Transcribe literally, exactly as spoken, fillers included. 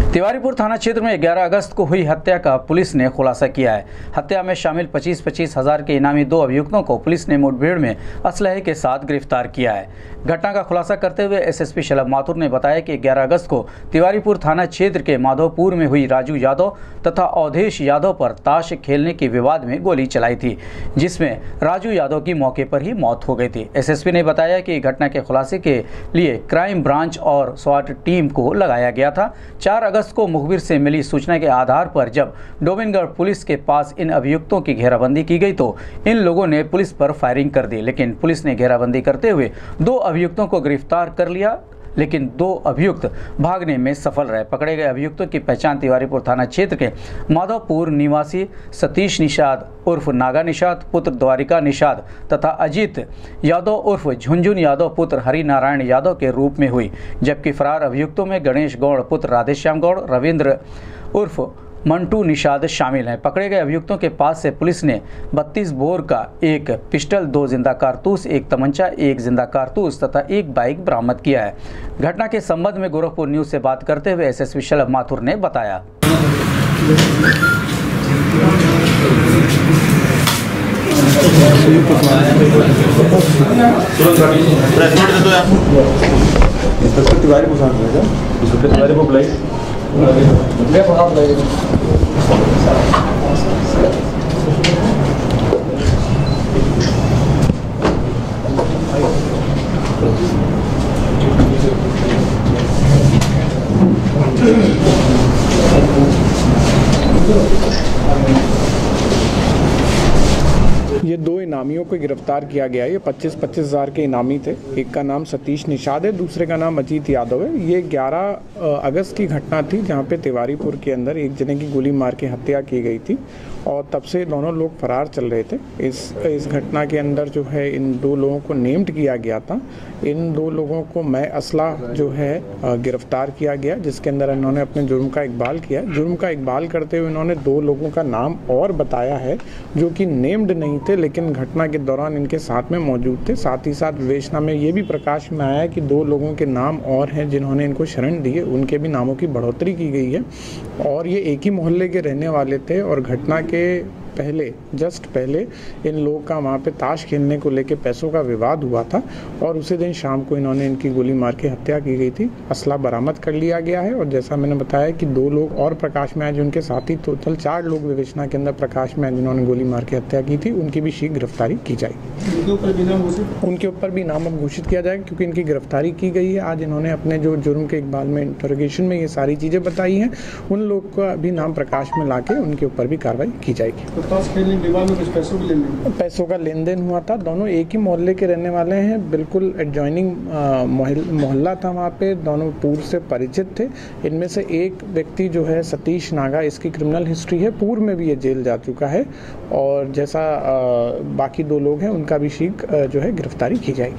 तिवारीपुर थाना क्षेत्र में ग्यारह अगस्त को हुई हत्या का पुलिस ने खुलासा किया है। हत्या में शामिल पच्चीस पच्चीस हजार के इनामी दो अभियुक्तों को पुलिस ने मुठभेड़ में असलहे के साथ गिरफ्तार किया है। घटना का खुलासा करते हुए एसएसपी शलभ माथुर ने बताया कि ग्यारह अगस्त को तिवारीपुर थाना क्षेत्र के माधोपुर में हुई राजू यादव तथा अवधेश यादव पर ताश खेलने के विवाद में गोली चलाई थी, जिसमें राजू यादव की मौके पर ही मौत हो गई थी। एसएसपी ने बताया कि घटना के खुलासे के लिए क्राइम ब्रांच और स्वाट टीम को लगाया गया था। चार अगस्त को मुखबिर से मिली सूचना के आधार पर जब डोबिनगढ़ पुलिस के पास इन अभियुक्तों की घेराबंदी की गई तो इन लोगों ने पुलिस पर फायरिंग कर दी, लेकिन पुलिस ने घेराबंदी करते हुए दो अभियुक्तों को गिरफ्तार कर लिया, लेकिन दो अभियुक्त भागने में सफल रहे। पकड़े गए अभियुक्तों की पहचान तिवारीपुर थाना क्षेत्र के माधवपुर निवासी सतीश निषाद उर्फ नागा निषाद पुत्र द्वारिका निषाद तथा अजीत यादव उर्फ झुंझुन यादव पुत्र हरिनारायण यादव के रूप में हुई, जबकि फरार अभियुक्तों में गणेश गौड़ पुत्र राधेश्याम गौड़, रविंद्र उर्फ मंटू निषाद शामिल हैं। पकड़े गए अभियुक्तों के पास से पुलिस ने बत्तीस बोर का एक पिस्टल, दो जिंदा कारतूस, एक तमंचा, एक जिंदा कारतूस तथा एक बाइक बरामद किया है। घटना के संबंध में गोरखपुर न्यूज से बात करते हुए एसएसपी शलभ माथुर ने बताया। ये दो इनामियों को गिरफ्तार किया गया है। ये पच्चीस पच्चीस हज़ार के इनामी थे। एक का नाम सतीश निषाद है, दूसरे का नाम अजीत यादव है। ये ग्यारह अगस्त की घटना थी जहाँ पे तिवारीपुर के अंदर एक जने की गोली मार के हत्या की गई थी और तब से दोनों लोग फरार चल रहे थे। इस इस घटना के अंदर जो है इन दो लोगों को नेम्ड किया गया था। इन दो लोगों को मैं असला जो है गिरफ्तार किया गया, जिसके अंदर इन्होंने अपने जुर्म का इकबाल किया। जुर्म का इकबाल करते हुए इन्होंने दो लोगों का नाम और बताया है जो कि नेम्ड नहीं थे, लेकिन घटना के दौरान इनके साथ में मौजूद थे। साथ ही साथ विवेचना में ये भी प्रकाश में आया कि दो लोगों के नाम और हैं जिन्होंने इनको शरण दी है, उनके भी नामों की बढ़ोतरी की गई है और ये एक ही मोहल्ले के रहने वाले थे। और घटना के पहले जस्ट पहले इन लोगों का वहाँ पे ताश खेलने को लेके पैसों का विवाद हुआ था और उसी दिन शाम को इन्होंने इनकी गोली मार के हत्या की गई थी। असला बरामद कर लिया गया है और जैसा मैंने बताया कि दो लोग और प्रकाश में आए जो उनके साथी, टोटल चार लोग विवेचना के अंदर प्रकाश में आए जिन्होंने गोली मार के हत्या की थी, उनकी भी शीघ्र गिरफ्तारी की जाएगी। उनके ऊपर भी नाम अब घोषित किया जाएगा क्योंकि इनकी गिरफ्तारी की गई है। आज इन्होंने अपने जो जुर्म के इकबाल में इंटरोगेशन में ये सारी चीज़ें बताई हैं। उन लोग का भी नाम प्रकाश में ला के उनके ऊपर भी कार्रवाई की जाएगी। कुछ पैसों की लेन देन पैसों का लेन देन हुआ था। दोनों एक ही मोहल्ले के रहने वाले हैं, बिल्कुल एडजॉइनिंग मोहल्ला था। वहाँ पे दोनों पूर्व से परिचित थे। इनमें से एक व्यक्ति जो है सतीश नागा, इसकी क्रिमिनल हिस्ट्री है, पूर्व में भी ये जेल जा चुका है और जैसा आ, बाकी दो लोग हैं उनका भी शीघ्र जो है गिरफ्तारी की जाएगी।